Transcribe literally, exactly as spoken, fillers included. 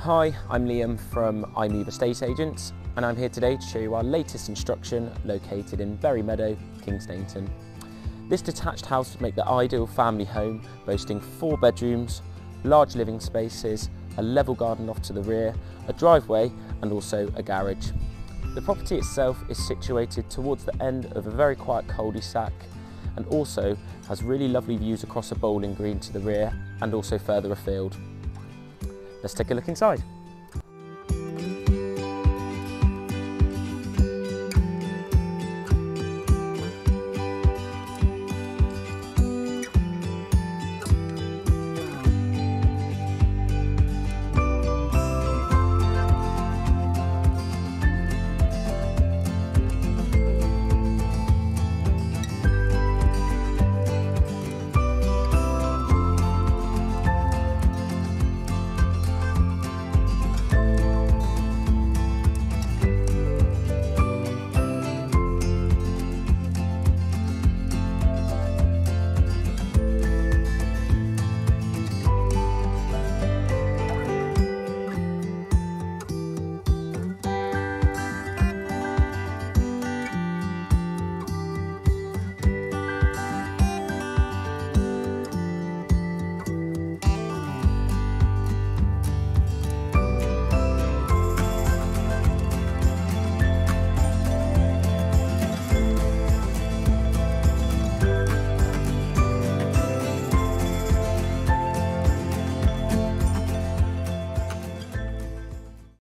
Hi, I'm Liam from iMove Estate Agents, and I'm here today to show you our latest construction located in Bury Meadow, Kingsnayton. This detached house would make the ideal family home, boasting four bedrooms, large living spaces, a level garden off to the rear, a driveway and also a garage. The property itself is situated towards the end of a very quiet cul-de-sac and also has really lovely views across a bowling green to the rear and also further afield. Let's take a look inside.